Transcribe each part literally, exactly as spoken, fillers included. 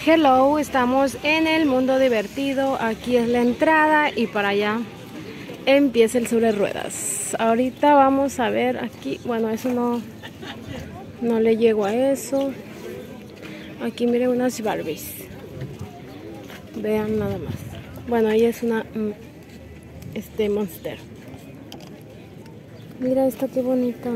Hello, estamos en el mundo divertido. Aquí es la entrada y para allá empieza el sobre ruedas. Ahorita vamos a ver aquí. Bueno, eso no, no le llego a eso. Aquí miren unas Barbies. Vean nada más. Bueno, ahí es una este Monster. Mira esta qué bonita.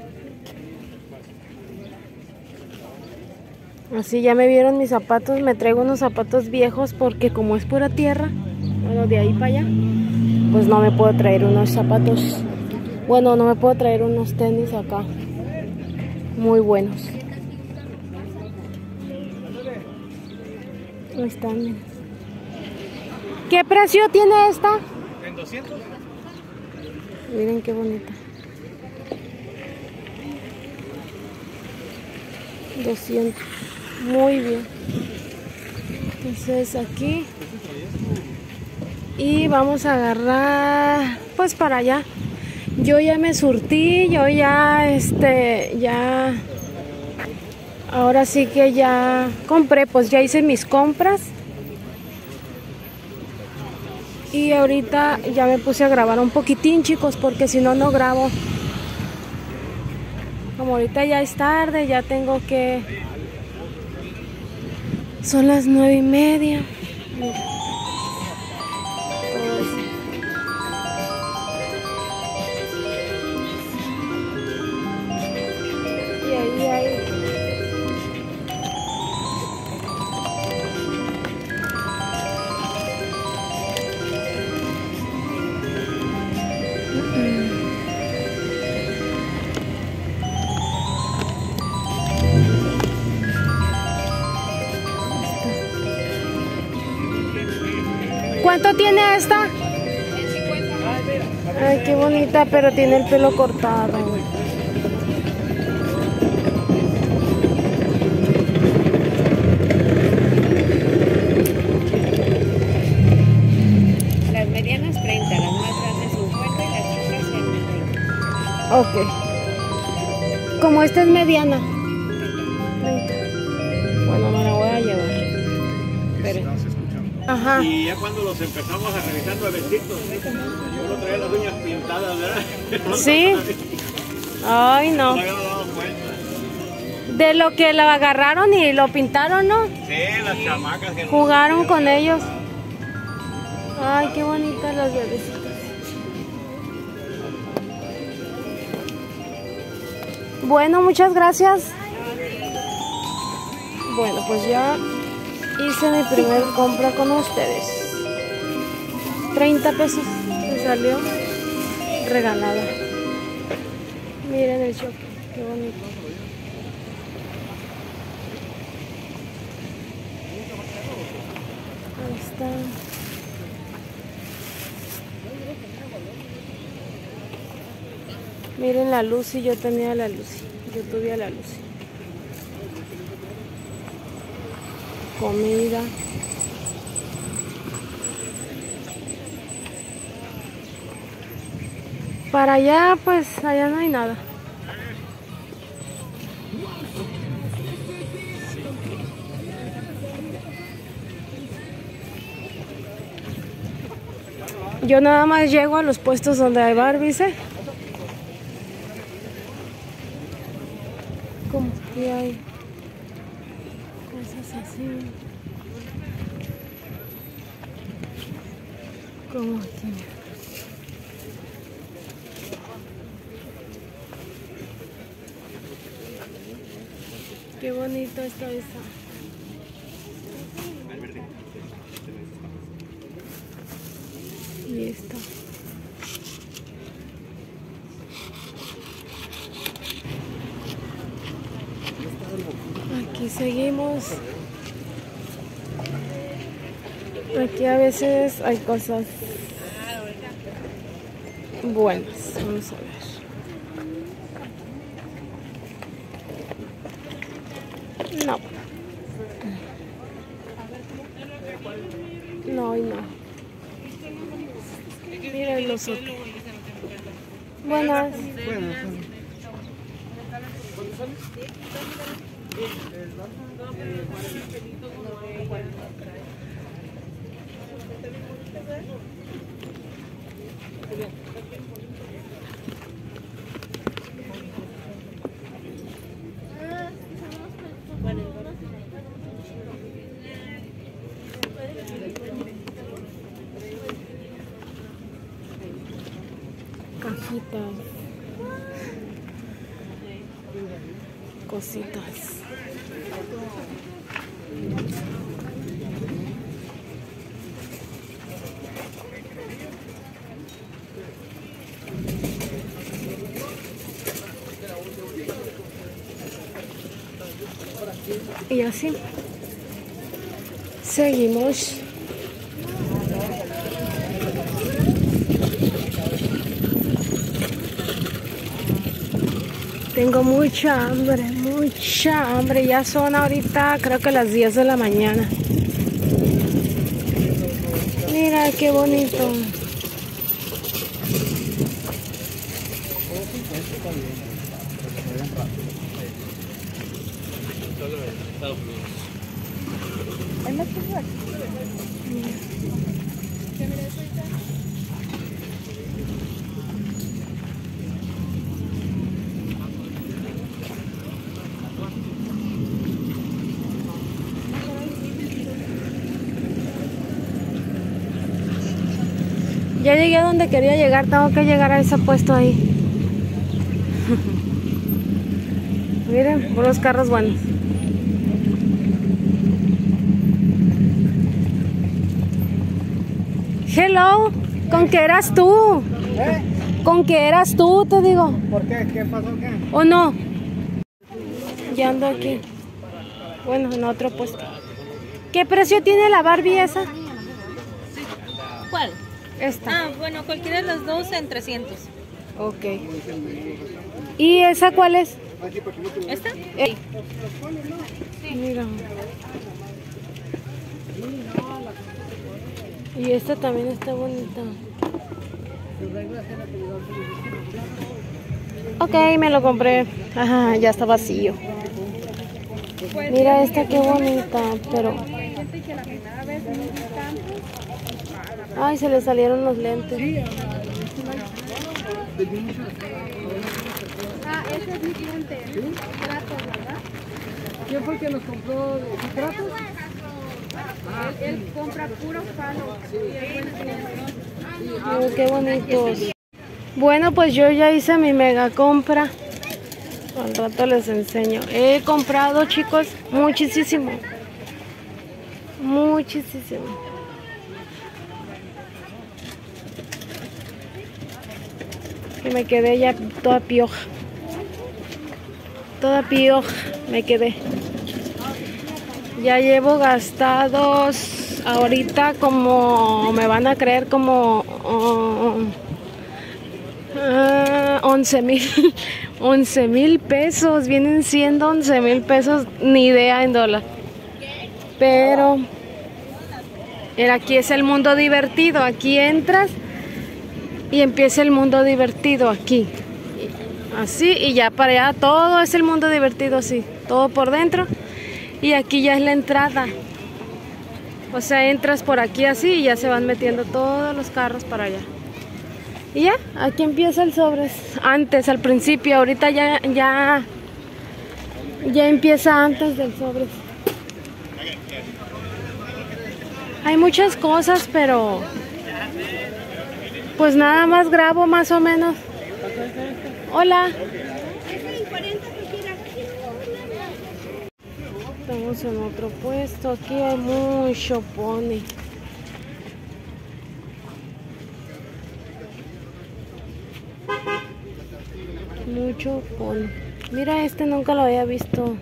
Así ya me vieron mis zapatos. Me traigo unos zapatos viejos porque como es pura tierra, bueno, de ahí para allá, pues no me puedo traer unos zapatos. Bueno, no me puedo traer unos tenis acá muy buenos. Ahí están, miren. ¿Qué precio tiene esta? En doscientos. Miren qué bonita. doscientos. Muy bien. Entonces aquí. Y vamos a agarrar pues para allá. Yo ya me surtí, yo ya este ya ahora sí que ya compré, pues ya hice mis compras. Y ahorita ya me puse a grabar un poquitín, chicos, porque si no, no grabo. Como ahorita ya es tarde, ya tengo que... Son las nueve y media. Mira. Todo eso. Y ahí hay... ¿Cuánto tiene esta? Ay, qué bonita, pero tiene el pelo cortado. Las medianas treinta, las más grandes cincuenta y las chicas treinta. Ok. Como esta es mediana. treinta. Bueno, me la voy a llevar. Esperen. Ajá. Y ya cuando los empezamos a revisar nuevecitos, uno traía las uñas pintadas, ¿verdad? Sí. Ay, no. De lo que lo agarraron y lo pintaron, ¿no? Sí, las chamacas que jugaron con ellos. Ay, qué bonitas las bebecitas. Bueno, muchas gracias. Bueno, pues ya hice mi primer compra con ustedes. treinta pesos me salió regalada. Miren el choque, qué bonito. Ahí está. Miren la Lucy, yo tenía la Lucy. Yo tuve a la Lucy. Comida. Para allá, pues allá no hay nada. Yo nada más llego a los puestos donde hay Barbies, ¿eh? Como que hay cosas así. Como aquí. Qué bonito está esa. Y esta. Aquí seguimos. Aquí a veces hay cosas buenas. Vamos a ver. No. No, hoy no. Miren los otros. Buenas. Buenas. cajitas, cositas. Y así seguimos. Tengo mucha hambre, mucha hambre. Ya son ahorita creo que las diez de la mañana. Mira qué bonito. Ya llegué a donde quería llegar, tengo que llegar a ese puesto ahí. Miren, puros carros buenos. Hello, ¿con qué eras tú? ¿Eh? ¿Con qué eras tú, te digo? ¿Por qué? ¿Qué pasó? ¿Qué? ¿O no? Ya ando aquí. Bueno, en otro puesto. ¿Qué precio tiene la Barbie esa? ¿Cuál? Esta. Ah, bueno, cualquiera de los dos en trescientos. Ok. ¿Y esa cuál es? ¿Esta? Eh, Mira. Y esta también está bonita. Ok, me lo compré. Ajá, ya está vacío. Mira esta qué bonita, pero... Ay, se le salieron los lentes. Ah, ese es mi cliente. Tratos, ¿verdad? ¿Quién fue el que nos compró tratos? Él, él compra puros palos. Oh, qué bonitos. Bueno, pues yo ya hice mi mega compra. Al rato les enseño. He comprado, chicos, muchísimo. Muchísimo. Que me quedé ya toda pioja. Toda pioja me quedé. Ya llevo gastados ahorita como, me van a creer, como uh, uh, once mil. once mil pesos. Vienen siendo once mil pesos, ni idea en dólar. Pero era, aquí es el mundo divertido. Aquí entras y empieza el mundo divertido aquí. Así, y ya para allá todo es el mundo divertido así. Todo por dentro. Y aquí ya es la entrada. O sea, entras por aquí así y ya se van metiendo todos los carros para allá. Y ya, aquí empieza el sobres. Antes, al principio, ahorita ya, ya, ya empieza antes del sobres. Hay muchas cosas, pero pues nada más grabo más o menos. Hola. Estamos en otro puesto. Aquí hay mucho pony. Mucho pony. Mira, este nunca lo había visto.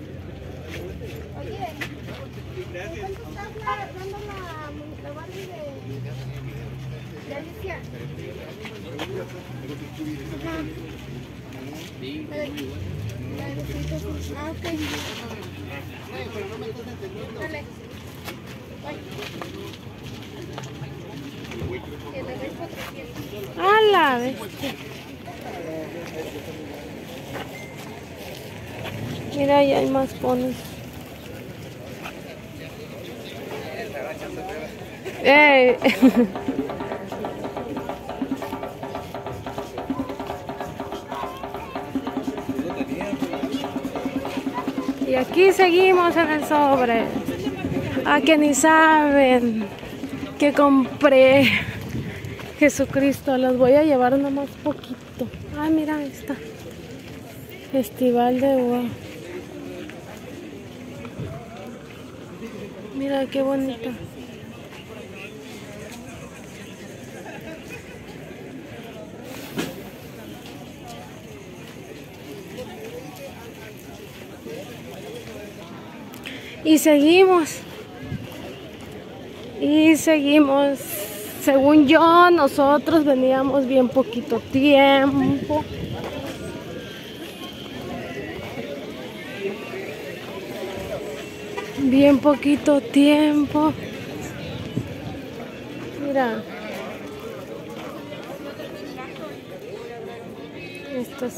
Ah, ok. Dale. A la vez. Mira, ahí hay más ponis. ¡Ey! Y aquí seguimos en el sobre. A que ni saben que compré. Jesucristo, los voy a llevar nomás poquito. Ah, mira, ahí está. Festival de uva. Mira qué bonito. Y seguimos. Y seguimos. Según yo, nosotros veníamos bien poquito tiempo. Bien poquito tiempo. Mira. Estos.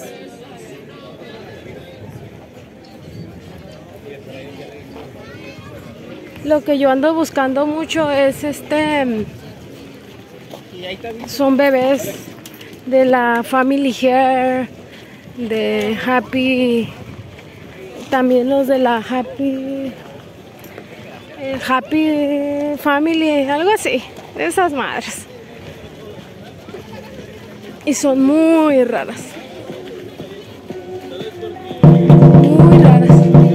Lo que yo ando buscando mucho es este. Son bebés de la Family Hair, de Happy. También los de la Happy. Eh, Happy Family, algo así, de esas madres. Y son muy raras. Muy raras.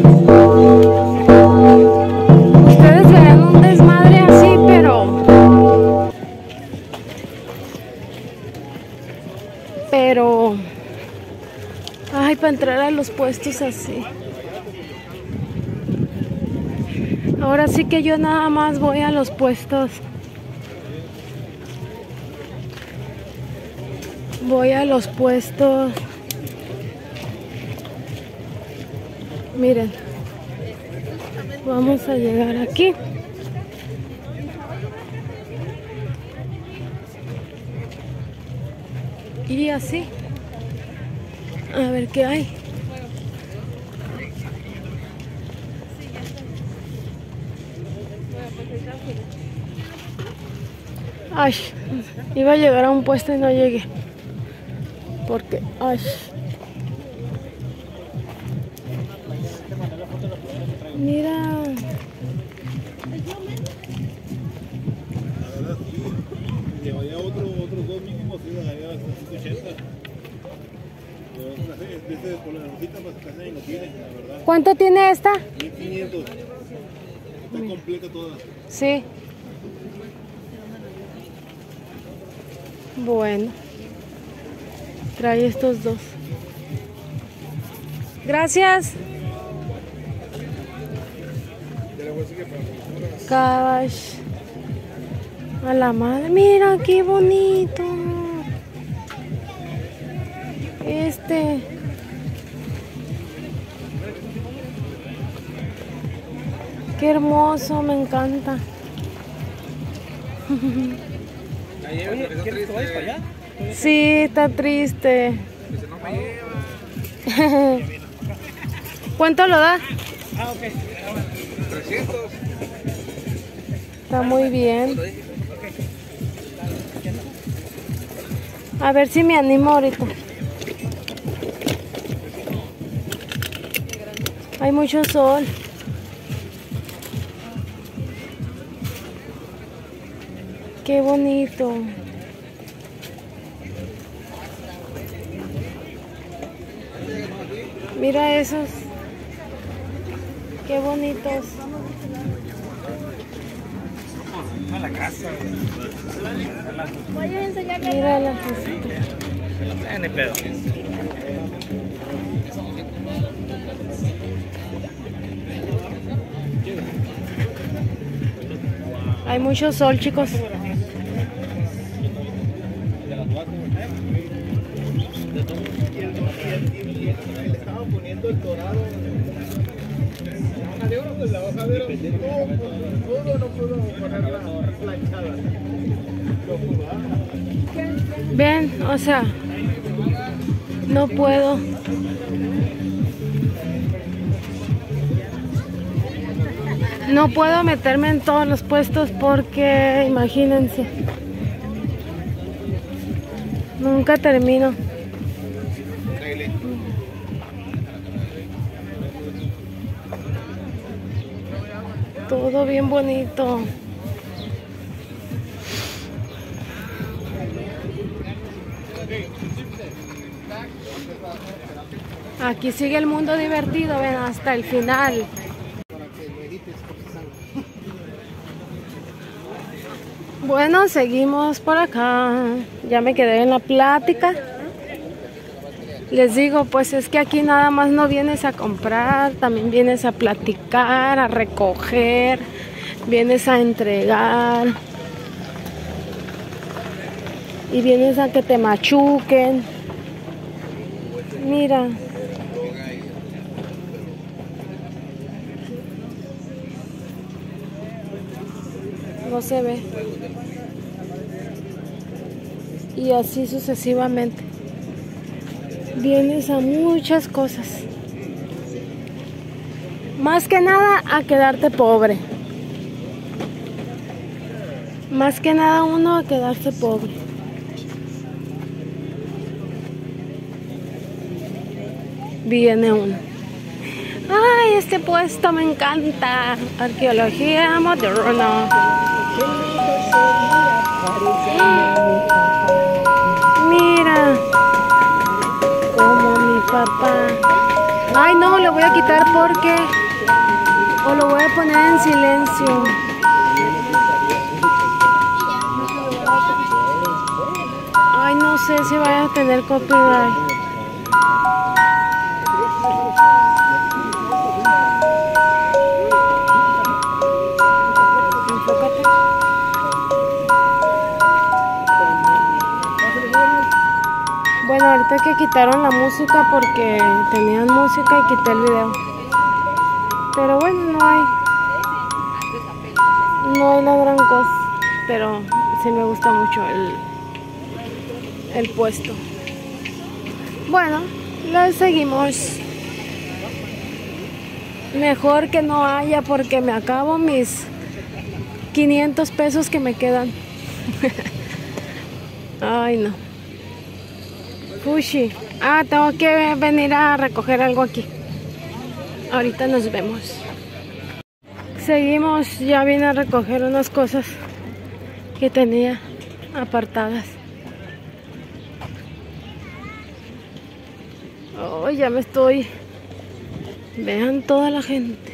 Ustedes verán un desmadre así, pero... Pero... Ay, para entrar a los puestos así. Ahora sí que yo nada más voy a los puestos. Voy a los puestos. Miren. Vamos a llegar aquí. Y así. A ver qué hay. Ay, iba a llegar a un puesto y no llegué. Porque, ay. Mira. Llevaría otro, otros dos mínimos, sí, daría ciento ochenta. Este por la rosita para que casi no tiene, la verdad. ¿Cuánto tiene esta? mil quinientos. Está completa toda. Sí. Bueno. Trae estos dos. Gracias. Cabash. A la madre. Mira qué bonito. Este. Qué hermoso, me encanta. Oye, ¿quieres que vayas para allá? Sí, está triste. ¿Cuánto lo da? Ah, ok. trescientos. Está muy bien. A ver si me animo ahorita. Hay mucho sol. Qué bonito. Mira esos. Qué bonitos. A la casa. Mira las cositas. Eh, ni pedo. Hay mucho sol, chicos. Le estaba poniendo el dorado. La de oro, pues la hoja de oro. No pudo, no pudo ponerla planchada. Ven, o sea, no puedo. No puedo meterme en todos los puestos porque, imagínense, nunca termino. Todo bien bonito. Aquí sigue el mundo divertido, ven, hasta el final. Bueno, seguimos por acá. Ya me quedé en la plática. Les digo, pues es que aquí nada más no vienes a comprar, también vienes a platicar, a recoger, vienes a entregar y vienes a que te machuquen. Mira. No se ve. Y así sucesivamente. Vienes a muchas cosas. Más que nada a quedarte pobre. Más que nada uno a quedarse pobre. Viene uno. Ay, este puesto me encanta. Arqueología moderna. Mira. Como mi papá. Ay, no, lo voy a quitar porque... O lo voy a poner en silencio. Ay, no sé si vaya a tener copyright. Enfócate. Bueno, ahorita que quitaron la música porque tenían música y quité el video. Pero bueno, no hay. No hay la gran cosa. Pero sí me gusta mucho el, el puesto. Bueno, lo seguimos. Mejor que no haya porque me acabo mis quinientos pesos que me quedan. Ay, no. Fushi. Ah, tengo que venir a recoger algo aquí. Ahorita nos vemos. Seguimos, ya vine a recoger unas cosas que tenía apartadas. Oh, ya me estoy... Vean toda la gente.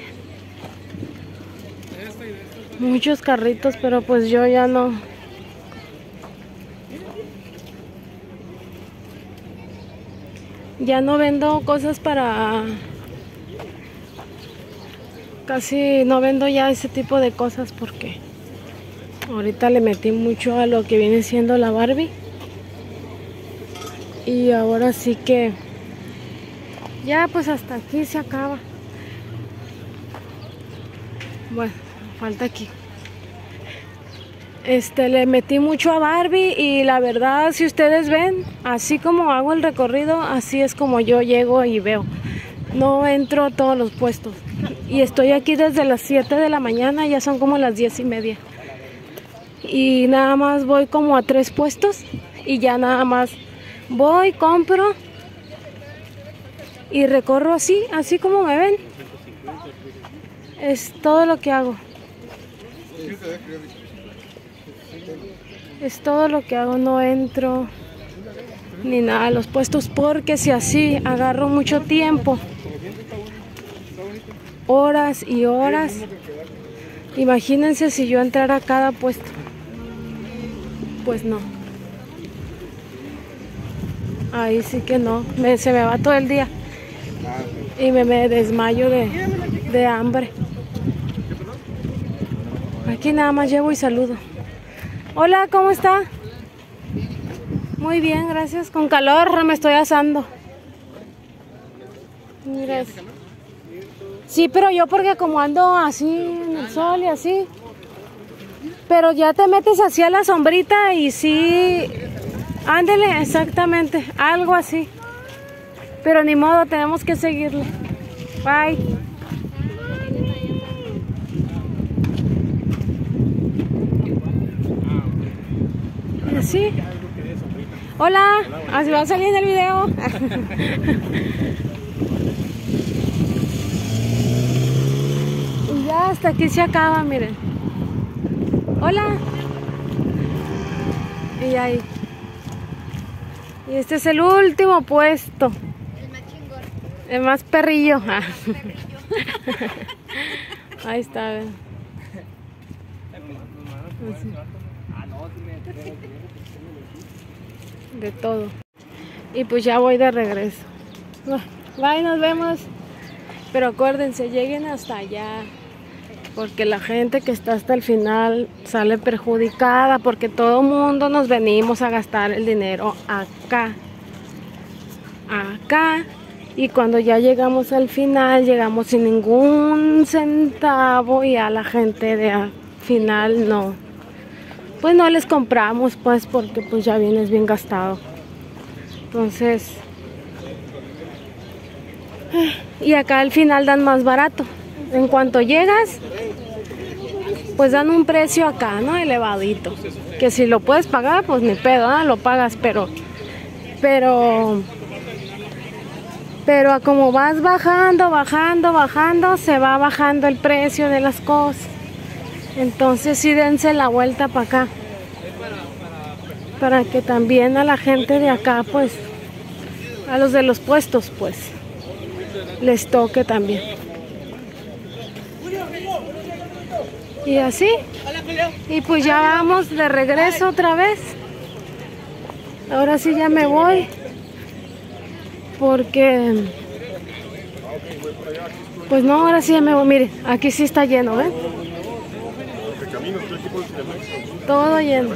Muchos carritos, pero pues yo ya no... Ya no vendo cosas para... Casi no vendo ya ese tipo de cosas porque ahorita le metí mucho a lo que viene siendo la Barbie. Y ahora sí que ya pues hasta aquí se acaba. Bueno, falta aquí. Este, le metí mucho a Barbie y la verdad, si ustedes ven, así como hago el recorrido, así es como yo llego y veo. No entro a todos los puestos. Y estoy aquí desde las siete de la mañana, ya son como las diez y media. Y nada más voy como a tres puestos y ya nada más voy, compro y recorro así, así como me ven. Es todo lo que hago. Es todo lo que hago, no entro ni nada a los puestos porque si así agarro mucho tiempo, horas y horas, imagínense si yo entrara a cada puesto, pues no, ahí sí que no, me, se me va todo el día y me, me desmayo de, de hambre. Aquí nada más llevo y saludo. Hola, ¿cómo está? Muy bien, gracias. Con calor me estoy asando. Mira. Sí, pero yo porque como ando así en el sol y así. Pero ya te metes así a la sombrita y sí. Ándele, exactamente. Algo así. Pero ni modo, tenemos que seguirle. Bye. Sí. Hola, así va a salir en el video. Y ya hasta aquí se acaba, miren. Hola. Y ahí. Y este es el último puesto. El más chingón. El más perrillo. El más perrillo. Ahí está, ¿ven? De todo. Y pues ya voy de regreso. Bye, nos vemos. Pero acuérdense, lleguen hasta allá. Porque la gente que está hasta el final sale perjudicada. Porque todo mundo nos venimos a gastar el dinero acá. Acá. Y cuando ya llegamos al final, llegamos sin ningún centavo. Y a la gente de al final no. Pues no les compramos, pues, porque pues ya vienes bien gastado. Entonces, y acá al final dan más barato. En cuanto llegas, pues dan un precio acá, ¿no? Elevadito. Que si lo puedes pagar, pues ni pedo, ¿no? Lo pagas, pero, pero, pero como vas bajando, bajando, bajando, se va bajando el precio de las cosas. Entonces sí dense la vuelta para acá, para que también a la gente de acá, pues, a los de los puestos, pues, les toque también. Y así, y pues ya vamos de regreso otra vez. Ahora sí ya me voy, porque, pues no, ahora sí ya me voy. Mire, aquí sí está lleno, ¿ven? Todo lleno.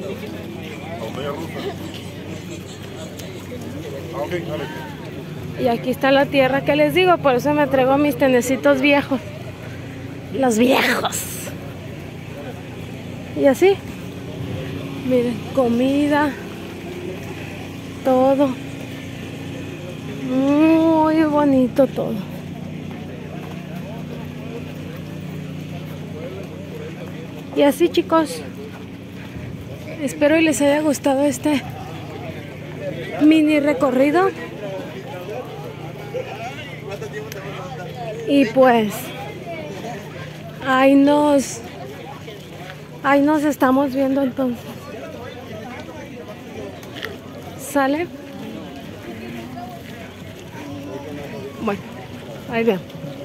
Y aquí está la tierra que les digo, por eso me traigo mis tenecitos viejos. Los viejos. Y así. Miren, comida. Todo. Muy bonito todo. Y así, chicos, espero y les haya gustado este mini recorrido. Y pues ahí nos ahí nos estamos viendo entonces. ¿Sale? Bueno, ahí vean.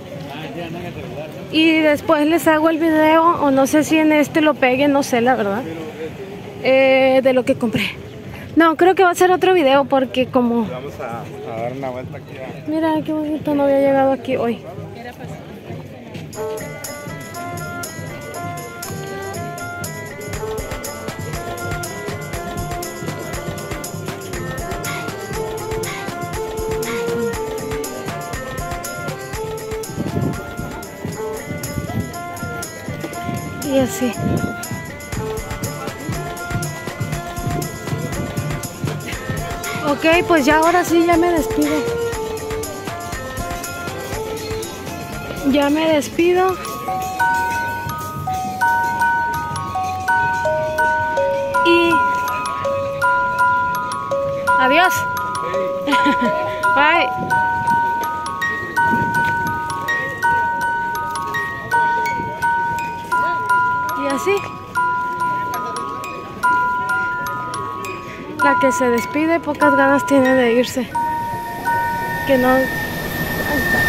Y después les hago el video, o no sé si en este lo pegue, no sé la verdad, eh, de lo que compré. No, creo que va a ser otro video porque como... Vamos a, a dar una vuelta aquí. A... Mira, qué bonito, no había llegado aquí hoy. Y así. Ok, pues ya ahora sí ya me despido. Ya me despido. Y adiós. Bye. Y así. La que se despide, pocas ganas tiene de irse. Que no... Ahí está.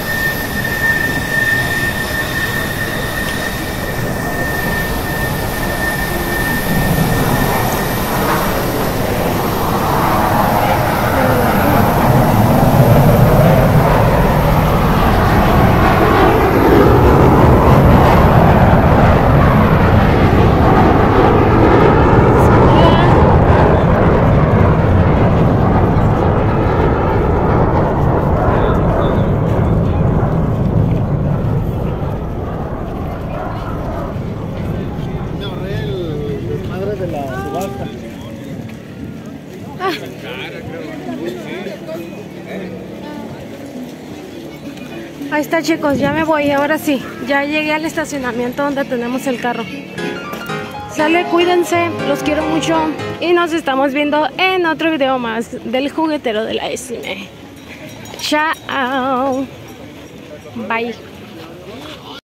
Ahí está, chicos, ya me voy, ahora sí. Ya llegué al estacionamiento donde tenemos el carro. Sale, cuídense, los quiero mucho. Y nos estamos viendo en otro video más del juguetero de la S M. Chao. Bye.